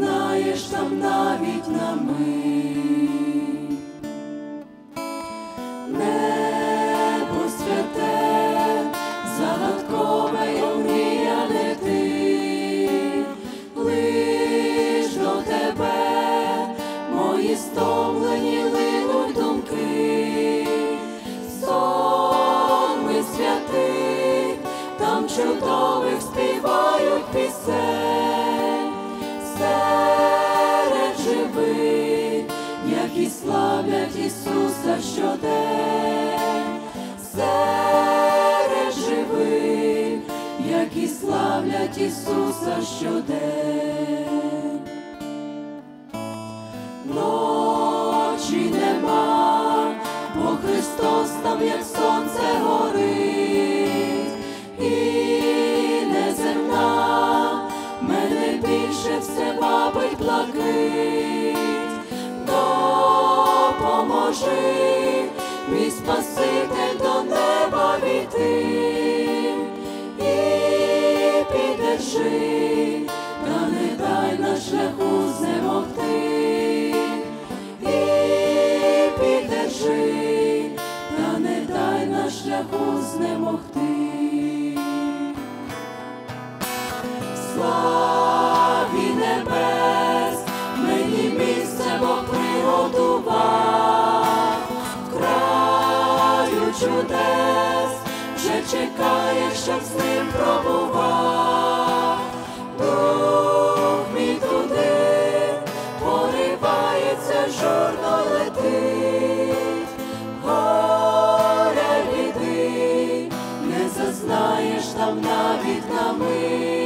зазнаєш там навіть на мить. Небо святе, загадкове й омріяне ти, лиш до тебе мої стомлені линуть думки. Сонми святих, там чудових співають пісень, серед живих, які славлять Ісуса щодень, серед живих, які славлять Ісуса щодень. Ночі нема, бо Христос там, як сонце, горить, і неземна мене більше все вабить блакить. Допоможи, мій Спаситель, до неба війти, і піддержи, та не дай на шляху знемогти, і піддержи, та не дай на шляху знемогти. Славі небес, мені місце Бог приготував, в краю чудес вже чекає, щоб з ним пробував. Дух мій туди поривається, журно летить, горя й біди не зазнаєш там навіть на мить.